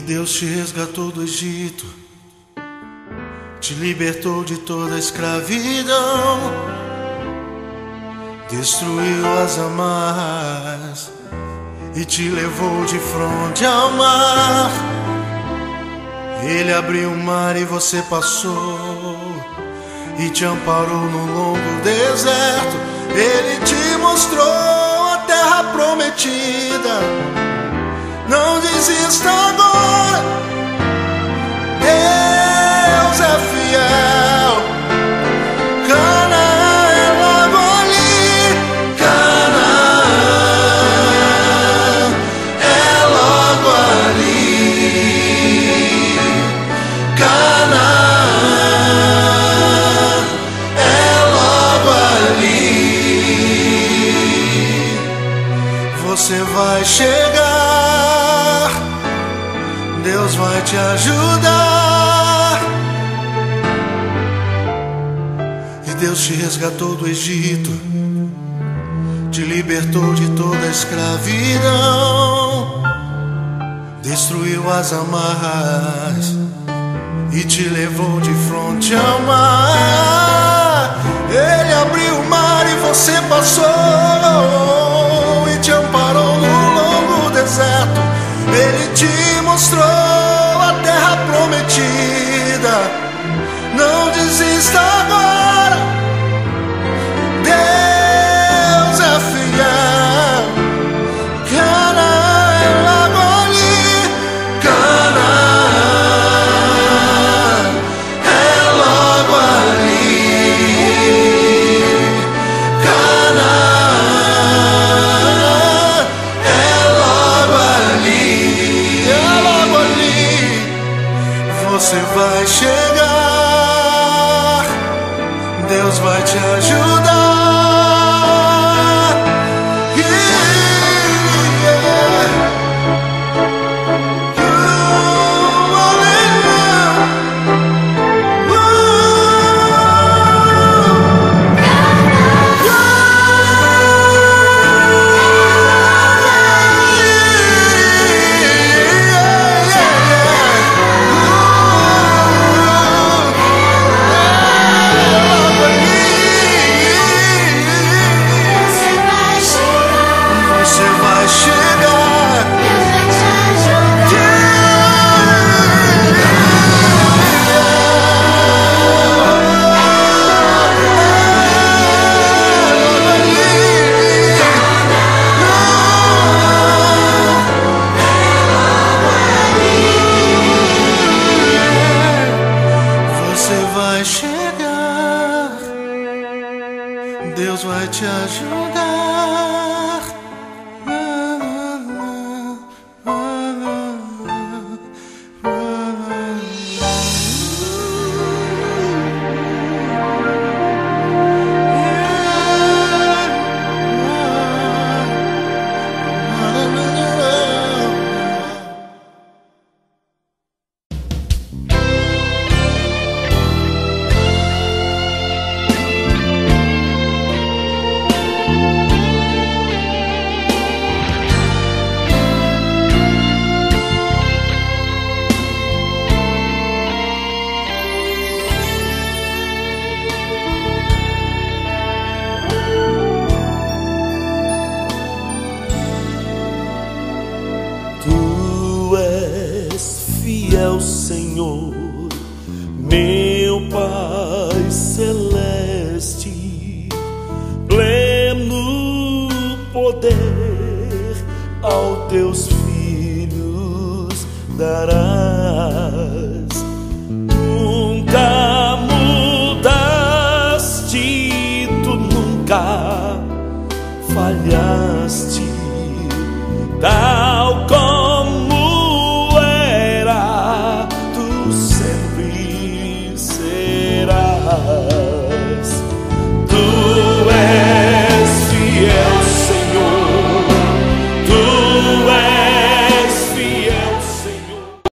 Deus te resgatou do Egito, te libertou de toda a escravidão, destruiu as amarras e te levou de fronte ao mar. Ele abriu o mar e você passou, e te amparou no longo deserto. Ele te mostrou a terra prometida. Não desista agora, Deus é fiel. Canaã é logo ali, Canaã é logo ali, Canaã é logo ali. Você vai chegar, Deus vai te ajudar. E Deus te resgatou do Egito, te libertou de toda a escravidão, destruiu as amarras e te levou de frente ao mar. Ele abriu o mar e você passou, e te amparou no longo deserto. Ele te mostrou a terra prometida. Não desista agora, Deus é fiel. Canaã é logo ali, Canaã é logo ali, Canaã é logo ali. Você vai chegar, Deus vai te ajudar. Deus vai te ajudar. Fiel Senhor, meu Pai celeste, pleno poder aos teus filhos dará.